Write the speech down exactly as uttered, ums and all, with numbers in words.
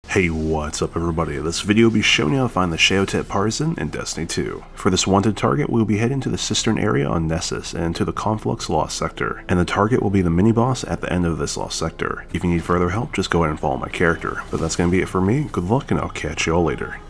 Hey, what's up everybody? This video will be showing you how to find the Shayotet Partisan in Destiny two. For this wanted target, we will be heading to the Cistern area on Nessus and to the Conflux Lost Sector, and the target will be the mini-boss at the end of this Lost Sector. If you need further help, just go ahead and follow my character. But that's going to be it for me. Good luck and I'll catch you all later.